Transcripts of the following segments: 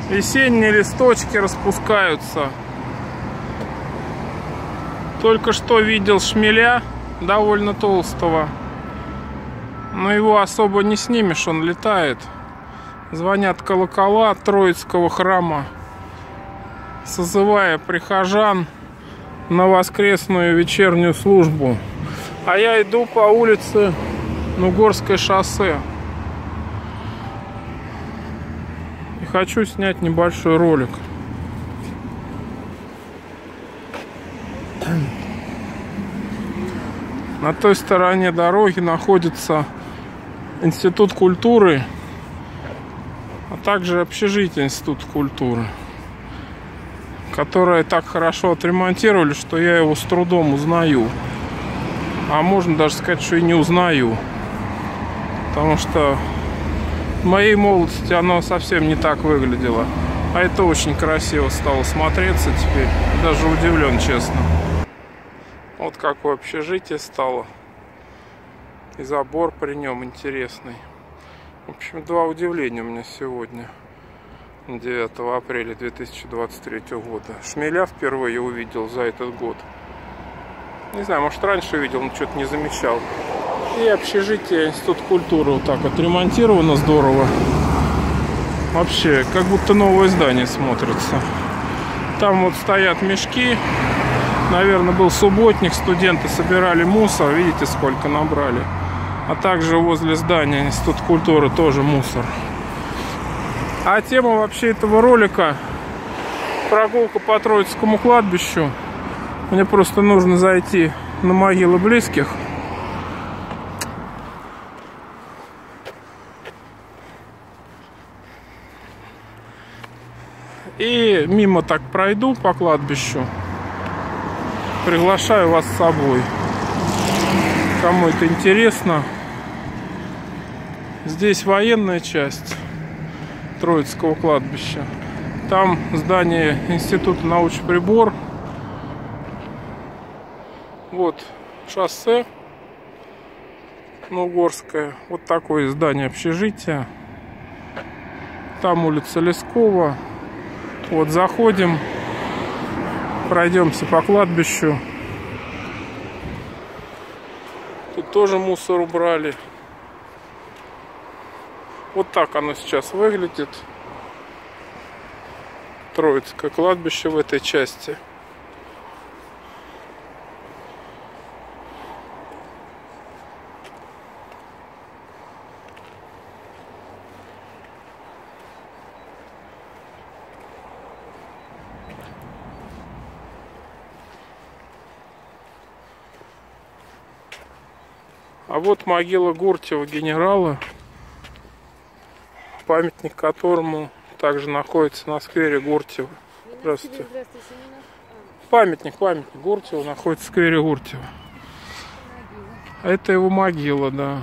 Весенние листочки распускаются. Только что видел шмеля, довольно толстого. Но его особо не снимешь, он летает. Звонят колокола Троицкого храма, созывая прихожан на воскресную вечернюю службу. А я иду по улице Нугорское шоссе. И хочу снять небольшой ролик. На той стороне дороги находится Институт культуры, а также общежитие Института культуры, которое так хорошо отремонтировали, что я его с трудом узнаю. А можно даже сказать, что и не узнаю. Потому что в моей молодости оно совсем не так выглядело. А это очень красиво стало смотреться теперь. Даже удивлен, честно. Вот какое общежитие стало. И забор при нем интересный. В общем, два удивления у меня сегодня. 9 апреля 2023 года. Шмеля впервые увидел за этот год. Не знаю, может раньше видел, но что-то не замечал. И общежитие Институт культуры вот так отремонтировано здорово. Вообще, как будто новое здание смотрится. Там вот стоят мешки. Наверное, был субботник, студенты собирали мусор. Видите, сколько набрали. А также возле здания Института культуры тоже мусор. А тема вообще этого ролика — прогулка по Троицкому кладбищу. Мне просто нужно зайти на могилы близких. И мимо так пройду по кладбищу. Приглашаю вас с собой. Кому это интересно. Здесь военная часть Троицкого кладбища. Там здание Института научприбор. Вот шоссе Нугорское. Вот такое здание общежития. Там улица Лескова. Вот заходим. Пройдемся по кладбищу. Тут тоже мусор убрали. Вот так оно сейчас выглядит. Троицкое кладбище в этой части. А вот могила Гуртьева, генерала, памятник которому также находится на сквере Гуртьева. Здравствуйте. Памятник Гуртьева находится в сквере Гуртьева. А это его могила, да.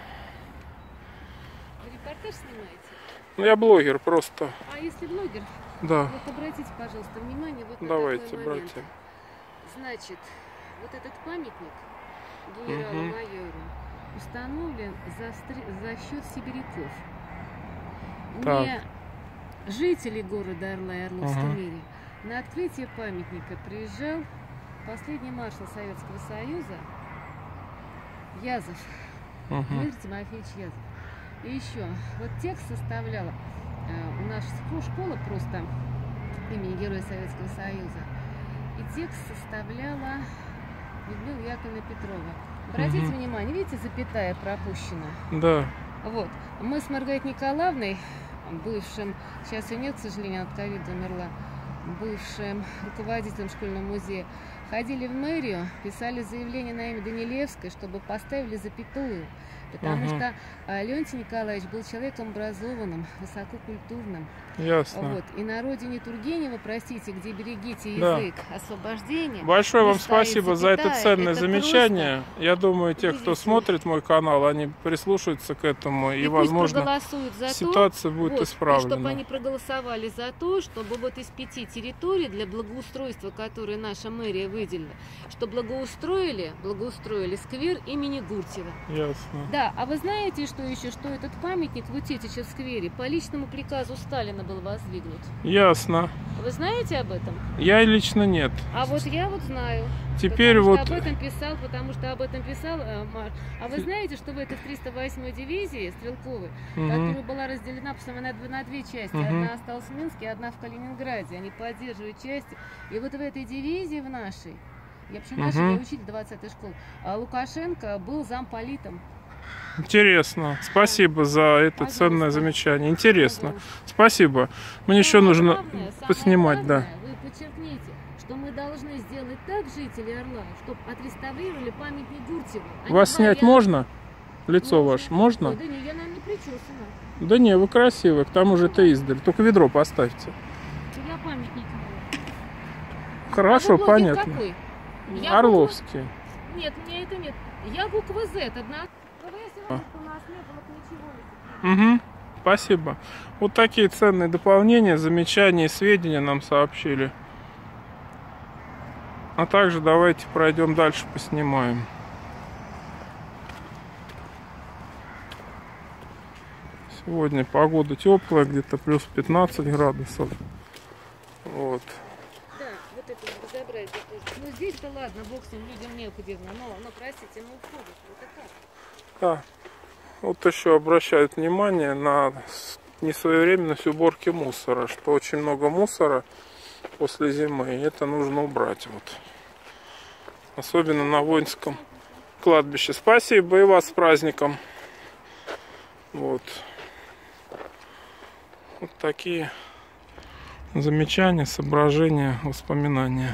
Вы репортаж снимаете? Ну, я блогер просто. А если блогер? Да. Вот обратите, пожалуйста, внимание вот на Давайте, такой момент. братья. Значит, вот этот памятник генералу-майору установлен за счет сибиряков. Так. Не жители города Орла и Орловском мире. На открытие памятника приезжал последний маршал Советского Союза Язов, Дмитрий Тимофеевич Язов. И еще, вот текст составляла у нас школа просто имени Героя Советского Союза. И текст составляла Людмила Яковлевна Петрова. Обратите внимание, видите, запятая пропущена? Да. Вот. Мы с Маргаритой Николаевной, бывшим, сейчас ее нет, к сожалению, от ковида умерла, бывшим руководителем школьного музея, ходили в мэрию, писали заявление на имя Данилевской, чтобы поставили запятую. Потому что Леонтий Николаевич был человеком образованным, высококультурным. Ясно. Вот. И на родине Тургенева, простите, где берегите язык освобождения. Большое вам спасибо за это ценное замечание. Просто... Я думаю, те, кто смотрит мой канал, они прислушаются к этому, и возможно, ситуация будет исправлена. Чтобы они проголосовали за то, чтобы вот из 5 территорий для благоустройства, которые наша мэрия выделила, что благоустроили сквер имени Гуртьева. Ясно. Да, Да, а вы знаете, что еще, что этот памятник в Утетиче в сквере по личному приказу Сталина был воздвигнут? Ясно. Вы знаете об этом? Я лично нет. А вот я вот знаю. Теперь потому вот... что об этом писал Марш. А вы знаете, что в этой 308-й дивизии стрелковой, которая была разделена на две части, одна осталась в Минске, одна в Калининграде, они поддерживают части. И вот в этой дивизии в нашей, я почему нашей, я учитель 20-й школы, а Лукашенко был замполитом. Интересно. Спасибо за это ценное замечание. Интересно. Спасибо. Мне еще нужно поснимать, да. Вы подчеркните, что мы должны сделать так, жители Орла, чтобы отреставрировали памятник Гуртьеву. Вас снять можно? Лицо ваше можно? Ой, да не, я, наверное, не причесана. Да не, вы красивы, к тому же это издаль. Только ведро поставьте. Я памятник. Хорошо, понятно. Какой? Орловский. Нет, у меня это нет. Я буква Z, одна. Угу. Спасибо. Вот такие ценные дополнения, замечания и сведения нам сообщили. А также давайте пройдем дальше, поснимаем. Сегодня погода теплая, где-то плюс 15 градусов. Вот. Да, вот это безобразие. Ну здесь-то ладно, бог с ним, людям некуда, но простите, ну уходит. Вот это. Да. Вот еще обращают внимание на несвоевременность уборки мусора, что очень много мусора после зимы, и это нужно убрать. Вот. Особенно на воинском кладбище. Спасибо и вас с праздником. Вот. Вот такие замечания, соображения, воспоминания.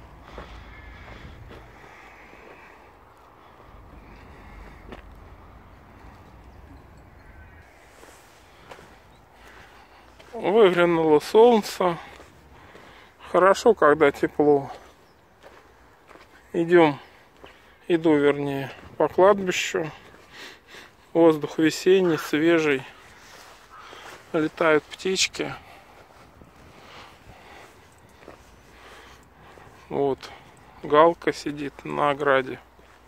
Выглянуло солнце. Хорошо, когда тепло. Иду по кладбищу. Воздух весенний, свежий. Летают птички. Вот. Галка сидит на ограде.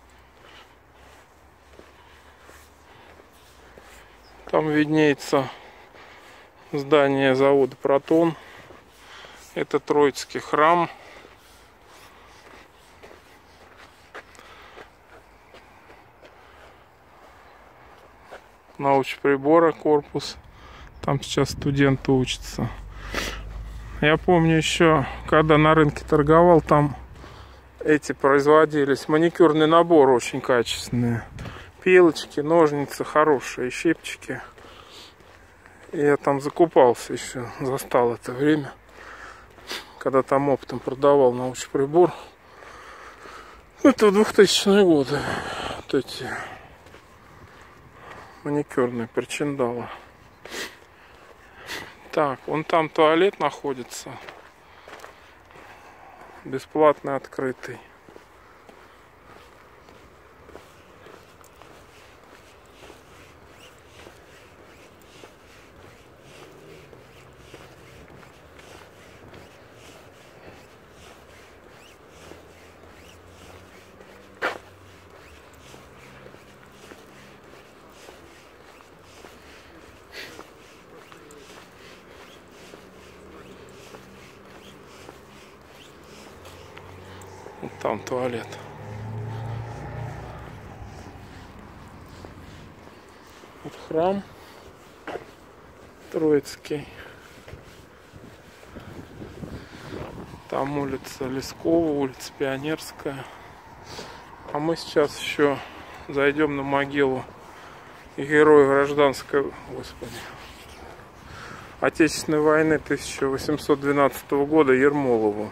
Там виднеется здание завода «Протон». Это Троицкий храм. Научприбора корпус. Там сейчас студенты учатся. Я помню еще, когда на рынке торговал, там эти производились. Маникюрный набор очень качественные. Пилочки, ножницы хорошие, щипчики. Я там закупался еще, застал это время, когда там оптом продавал научприбор. Это 2000-е годы. Вот эти маникюрные причиндалы. Так, вон там туалет находится. Бесплатно открытый. Вот там туалет. Вот храм Троицкий. Там улица Лескова, улица Пионерская. А мы сейчас еще зайдем на могилу героя гражданской, Отечественной войны 1812 года Ермолову.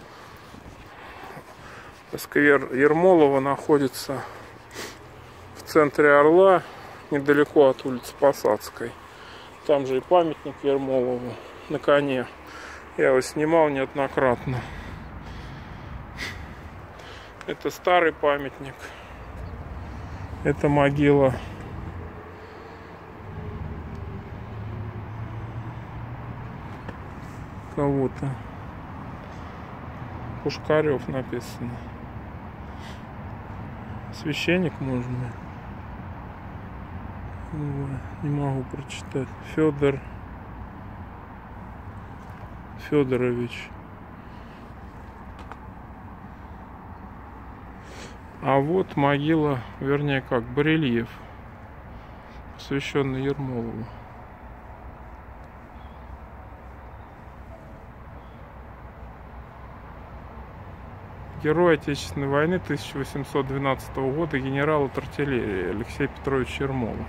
Сквер Ермолова находится в центре Орла, недалеко от улицы Посадской. Там же и памятник Ермолову на коне. Я его снимал неоднократно. Это старый памятник. Это могила кого-то. Пушкарев написано. Священник, может быть. Ой, не могу прочитать. Федор Федорович. А вот могила, вернее как, барельеф, посвященный Ермолову. Герой Отечественной войны 1812 года, генерал от артиллерии Алексей Петрович Ермолов.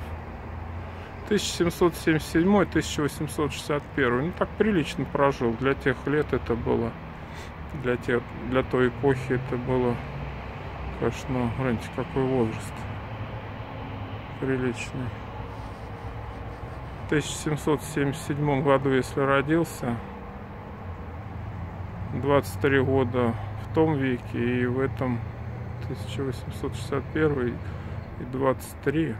1777-1861. Ну так прилично прожил. Для тех лет это было, для той эпохи это было, конечно, гляньте, какой возраст. Приличный. В 1777 году, если родился, 23 года в том веке, и в этом 1861 и 23.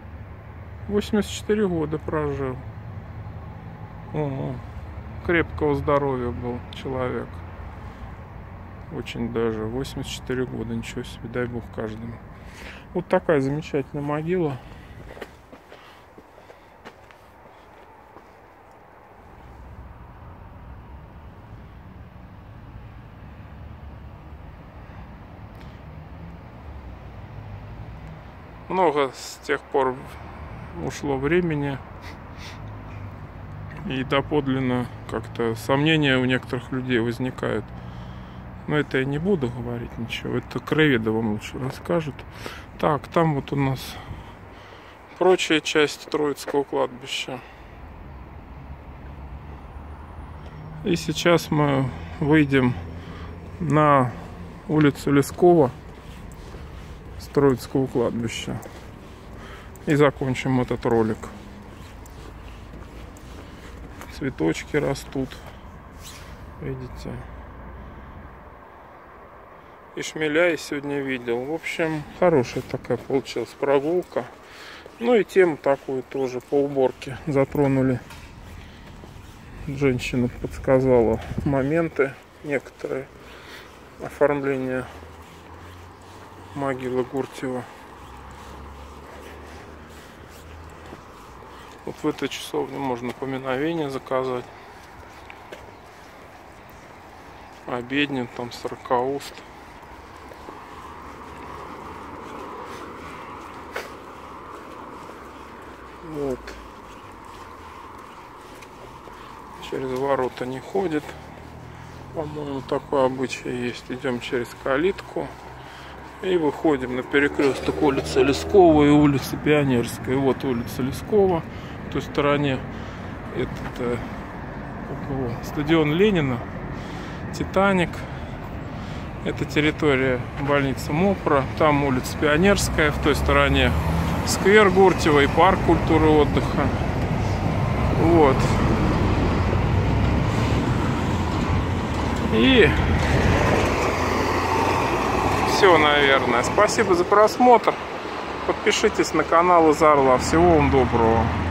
84 года прожил. О, крепкого здоровья был человек. Очень даже. 84 года. Ничего себе, дай бог каждому. Вот такая замечательная могила. Много с тех пор ушло времени, и доподлинно как-то сомнения у некоторых людей возникают. Но это я не буду говорить ничего, это краеведы вам лучше расскажут. Так, там вот у нас прочая часть Троицкого кладбища. И сейчас мы выйдем на улицу Лескова с Троицкого кладбища и закончим этот ролик. Цветочки растут, видите. И шмеля я сегодня видел. В общем, хорошая такая получилась прогулка. Ну и тему такую тоже по уборке затронули. Женщина подсказала моменты некоторые оформления могилы Гуртьева. Вот в этой часовне можно поминовение заказать. Обеднин, там 40 уст. Вот. Через ворота не ходит. По-моему, такой обычай есть. Идем через калитку и выходим на перекресток улицы Лескова и улицы Пионерской. Вот улица Лескова. В той стороне это стадион Ленина, Титаник. Это территория больницы МОПРа. Там улица Пионерская. В той стороне сквер Гуртьева и парк культуры и отдыха. Вот. И все, наверное. Спасибо за просмотр. Подпишитесь на канал из Орла. Всего вам доброго.